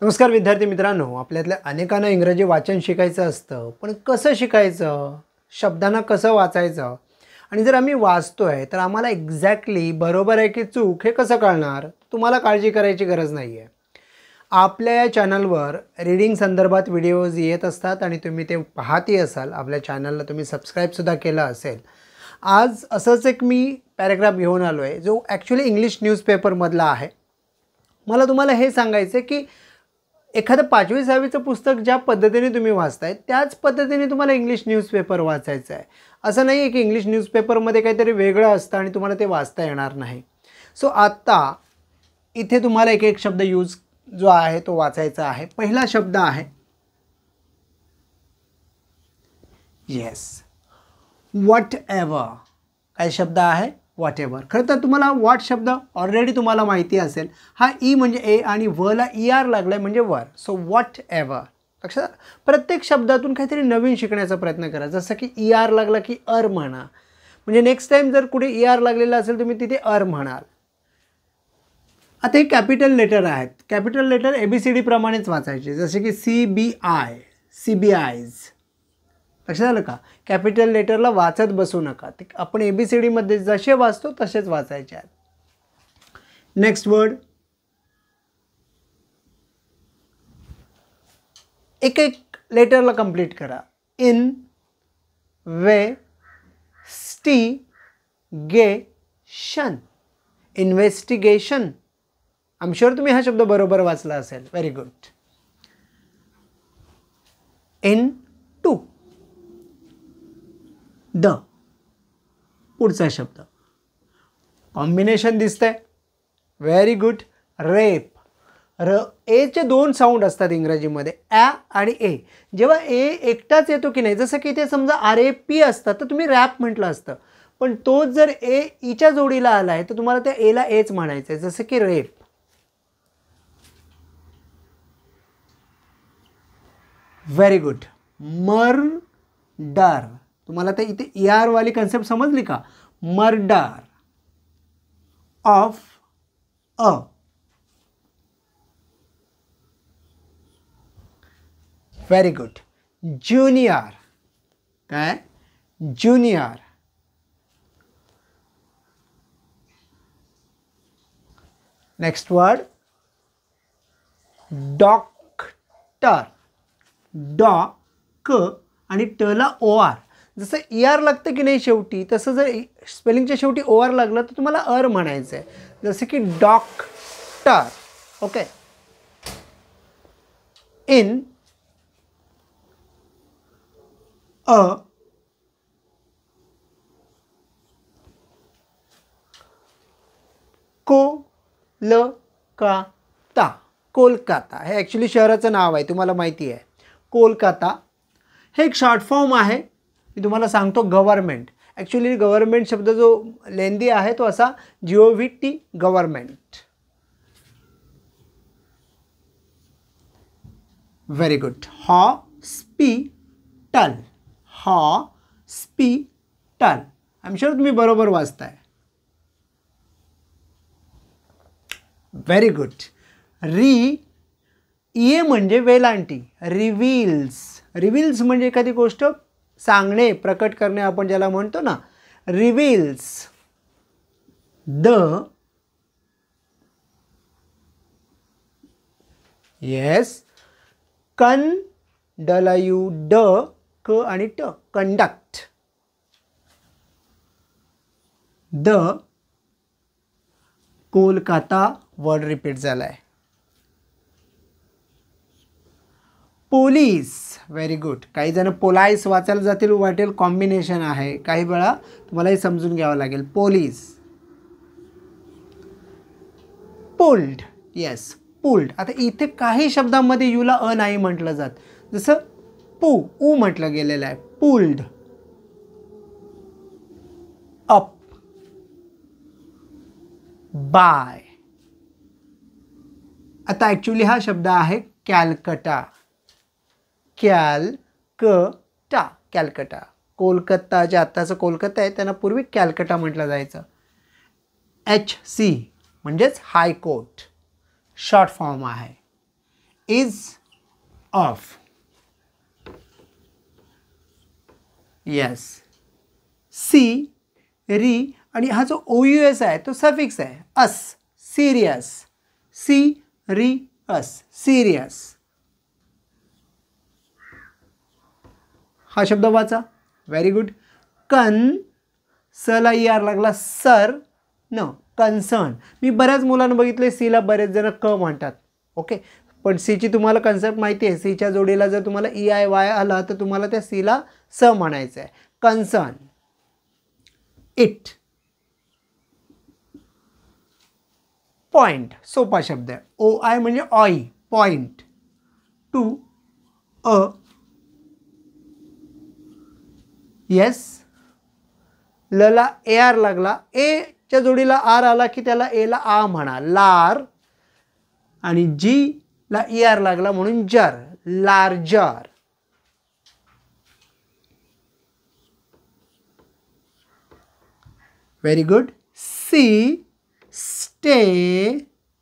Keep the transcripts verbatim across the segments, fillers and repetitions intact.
नमस्कार विद्यार्थी मित्रांनो, आपल्यातल्या अनेकांना इंग्रजी वाचन शिकायचं असतं, पण कसं शिकायचं, शब्दांना कसं वाचायचं आणि जर आम्ही वाचतोय तर आम्हाला एक्झॅक्टली बरोबर आहे की चूक हे कसं कळणार? तुम्हाला काळजी करायची गरज नाही आहे. आपल्या या चॅनलवर रीडिंग संदर्भात व्हिडिओज येत असतात आणि तुम्ही ते पाहतही असाल. आपल्या चॅनलला तुम्ही सबस्क्राईबसुद्धा केलं असेल. आज असंच एक मी पॅराग्राफ घेऊन आलो आहे जो ॲक्च्युली इंग्लिश न्यूजपेपरमधला आहे. मला तुम्हाला हे सांगायचं आहे की एखादं पाचवी सहावीचं पुस्तक ज्या पद्धतीने तुम्ही वाचताय त्याच पद्धतीने तुम्हाला इंग्लिश न्यूजपेपर वाचायचं आहे. असं नाही आहे की इंग्लिश न्यूजपेपरमध्ये काहीतरी वेगळं असतं आणि तुम्हाला ते वाचता येणार नाही. सो आत्ता इथे तुम्हाला एक एक शब्द यूज जो आहे तो वाचायचा आहे. पहिला शब्द आहे येस, व्हॉट एव्हर. काय शब्द आहे? Whatever. खरं तर तुम्हाला व्हॉट शब्द ऑलरेडी तुम्हाला माहिती असेल. हा ई म्हणजे ए आणि वला ई आर लागला आहे म्हणजे वर. So whatever. लक्षात, प्रत्येक शब्दातून काहीतरी नवीन शिकण्याचा प्रयत्न करा. जसं की ई आर लागला की अर म्हणा, म्हणजे नेक्स्ट टाईम जर कुठे ई आर लागलेला असेल तुम्ही तिथे अर म्हणाल. आता हे कॅपिटल लेटर आहेत. Capital letter A B C D प्रमाणेच वाचायचे, जसे की C B I, C B I's. लक्षात आलं का? कॅपिटल लेटरला वाचत बसू नका. ते आपण ए बी सी डीमध्ये जसे वाचतो तसेच वाचायचे आहेत. Next word. एक एक लेटरला कंप्लीट करा. इन वे स्टी गे शन. इन्व्हेस्टिगेशन. आय एम शुअर तुम्ही हा शब्द बरोबर वाचला असेल. Very good. Into the. पुढचा शब्द कॉम्बिनेशन दिसतंय. Very good. रेप. र एचे दोन साऊंड असतात इंग्रजीमध्ये, ॲ आणि ए. जेव्हा ए एकटाच येतो की नाही, जसं की इथे समजा आर ए पी असतं तर तुम्ही रॅप म्हटलं असतं, पण तोच जर ए ईच्या जोडीला आला आहे तर तुम्हाला त्या एला एच म्हणायचं आहे, जसं की रेप. Very good. मर्डर. तुम्हाला तर इथे ई आर वाली कन्सेप्ट समजली का? Murder of a. Very good. Junior. काय? ज्युनियर. Next word doctor. डॉ क आणि टला ओ आर. जसं ई आर लागतं की नाही शेवटी, तसं जर स्पेलिंगच्या शेवटी ओ आर लागलं तर तुम्हाला अर म्हणायचं आहे, जसं की doctor. Okay. In a Kolkata. Kolkata हे ॲक्च्युली शहराचं नाव आहे, तुम्हाला माहिती आहे. कोलकाता हे एक शॉर्ट फॉर्म आहे. मी तुम्हाला सांगतो गव्हर्मेंट. ॲक्च्युली गव्हर्मेंट शब्द जो लेंदी आहे तो असा G O V T, government. Very good. Hospital. Hospital. I am sure तुम्ही बरोबर वाचताय. Very good. री ए म्हणजे वेलांटी. रिव्हील्स. रिव्हील्स म्हणजे एखादी गोष्ट सांगणे, प्रकट करणे, आपण ज्याला म्हणतो ना, रिव्हील्स. द येस कन डला यू ड क आणि ट. Conduct. The Kolkata word repeat झाला आहे. पोलीस. Very good. काही जण पोलाईस वाचायला जातील, वाटेल कॉम्बिनेशन आहे. काही वेळा तुम्हाला हे समजून घ्यावं लागेल. पोलीस. पुल्ड. Yes, pulled. आता इथे काही शब्दांमध्ये यूला अ नाही म्हटलं जात, जसं पू ऊ म्हटलं गेलेलं आहे. पुल्ड. अप. बाय. आता ॲक्च्युली हा शब्द आहे कॅलकटा. कॅलकटा. कॅलकटा. कोलकाता जे आत्ताचं कोलकाता आहे त्यांना पूर्वी कॅलकटा म्हटलं जायचं. एच सी म्हणजेच हायकोर्ट शॉर्ट फॉर्म आहे. Is of. येस. सी री आणि हा जो ओ यू एस आहे तो सफिक्स आहे. अस. सिरियस. सी री अस. सिरियस. हा शब्द वाचा. Very good. कन सला ई आर लागला. सर न कन्सर्न. मी बऱ्याच मुलांना बघितले सीला बरेच जण क म्हणतात. ओके, पण सीची तुम्हाला कन्सेप्ट माहिती आहे. सीच्या जोडीला जर तुम्हाला ई आय वाय आला तर तुम्हाला त्या सीला स म्हणायचं आहे. कन्सर्न. इट. पॉइंट. सोपा शब्द आहे. ओ आय म्हणजे ऑई. पॉइंट. To a. येस. लला ए आर लागला. ए च्या जोडीला आर आला की त्याला ए ला आ म्हणा. लार. आणि जी ला ई आर लागला म्हणून जर. Larger. Very good. C stay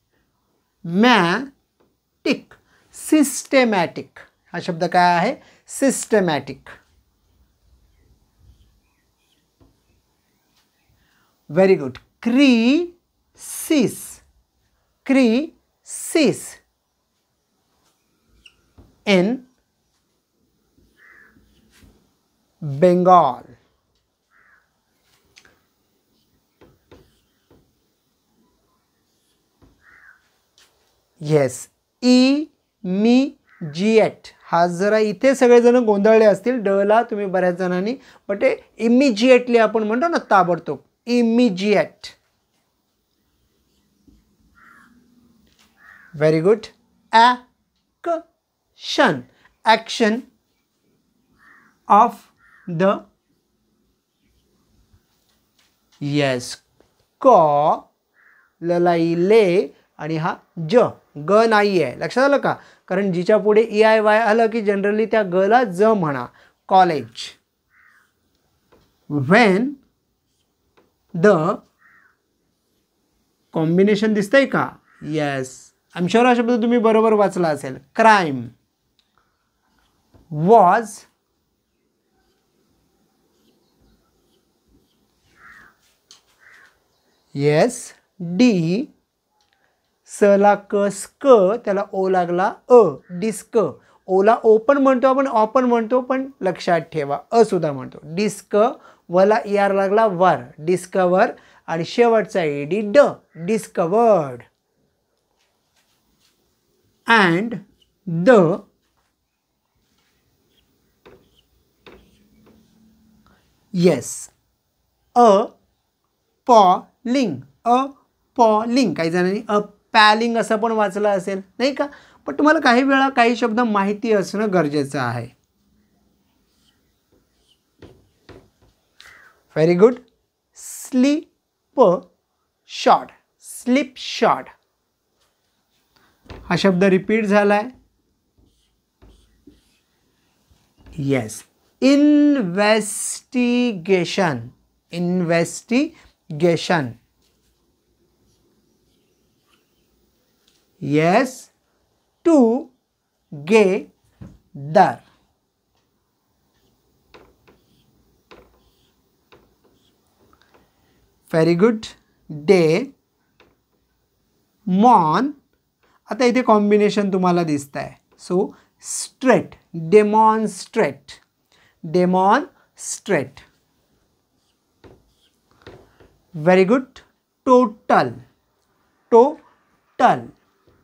मॅटिक. Systematic. हा शब्द काय आहे? Systematic. Very good. Crisis. Crisis. In Bengal. Yes. Immediate. हा जरा इथे सगळेजण गोंधळले असतील. ड ला तुम्ही बऱ्याच जणांनी, पण ते इमिजिएटली आपण म्हणतो ना ताबडतोब. Immediate. Very good. Action. Action of the. Yes. कॉ ललाई ले आणि हा ज. ग नाही आहे. लक्षात आलं का? कारण जिच्या पुढे ई आय वाय आलं की जनरली त्या ग ला ज म्हणा. कॉलेज. व्हेन द कॉम्बिनेशन दिसतंय का? येस. आय एम शुअर हा शब्द तुम्ही बरोबर वाचला असेल. Crime was yes. डी सला कस क त्याला ओ लागला अ. डिस्क. ओला ओ पण म्हणतो आपण, ऑ पण म्हणतो, पण लक्षात ठेवा अ सुद्धा म्हणतो. डिस्क. वला ई आर लागला वर. डिस्कवर. आणि शेवटचा ई डी ड. Discovered. And the yes. A polling. A polling. काही जणांनी अ पॅलिंग असं पण वाचलं असेल नाही का? पण तुम्हाला काही वेळा काही शब्द माहिती असणं गरजेचं आहे. Very good. Slipshod. Slipshod. हा शब्द रिपीट झालाय. Yes. Investigation. Investigation. Yes. Together. Very good. डे मॉन. आता इथे कॉम्बिनेशन तुम्हाला दिसत आहे. सो स्ट्रेट. Demonstrate. Demonstrate. Very good. Total. Total.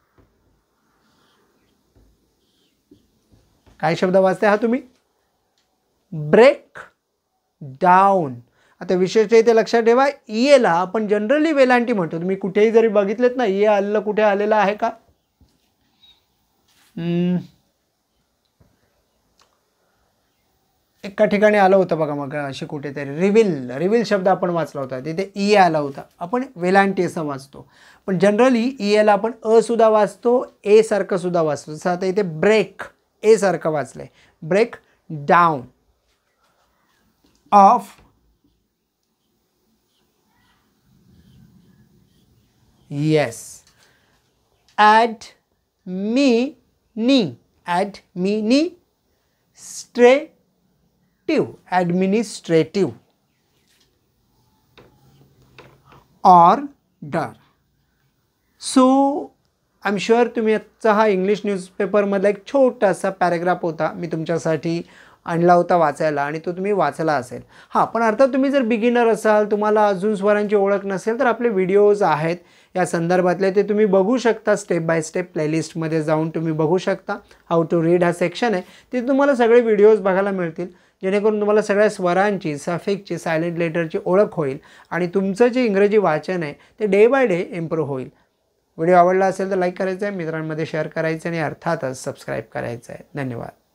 काय शब्द वाचताय हा तुम्ही? Break down. आता विशेष इथे लक्षात ठेवा, ईएला आपण जनरली वेलांटी म्हणतो. तुम्ही कुठेही जरी बघितलेत ना, ये आलेलं कुठे आलेलं आहे का? एका ठिकाणी आलं होतं बघा मग असे कुठेतरी. रिव्हिल. रिव्हिल शब्द आपण वाचला होता, तिथे ई आला होता. आपण वेलांटी असं वाचतो, पण जनरली ईएला आपण अ सुद्धा वाचतो, ए सारखं सुद्धा वाचतो. जसं आता इथे ब्रेक ए सारखं वाचलंय. Break down of. Yes. Administration. नी administrative administrative order. So I am sure तुम्ही आजचा हा इंग्लिश न्यूजपेपरमधला एक छोटासा पॅराग्राफ होता मी तुमच्यासाठी आणला होता वाचायला आणि तो तुम्ही वाचला असेल. हां, पण अर्थात तुम्ही जर बिगिनर असाल, तुम्हाला अजून स्वरांची ओळख नसेल, तर आपले व्हिडिओज आहेत या संदर्भातले, ते तुम्ही बघू शकता. स्टेप बाय स्टेप प्लेलिस्टमध्ये जाऊन तुम्ही बघू शकता. हाऊ टू रीड हा सेक्शन आहे, तिथे तुम्हाला सगळे व्हिडिओज बघायला मिळतील, जेणेकरून तुम्हाला सगळ्या स्वरांची, सफिक्सची, सायलेंट लेटरची ओळख होईल आणि तुमचं जे इंग्रजी वाचन आहे ते डे बाय डे इम्प्रूव्ह होईल. व्हिडिओ आवडला असेल तर लाईक करायचं आहे, मित्रांमध्ये शेअर करायचं आणि अर्थातच सबस्क्राईब करायचं आहे. धन्यवाद.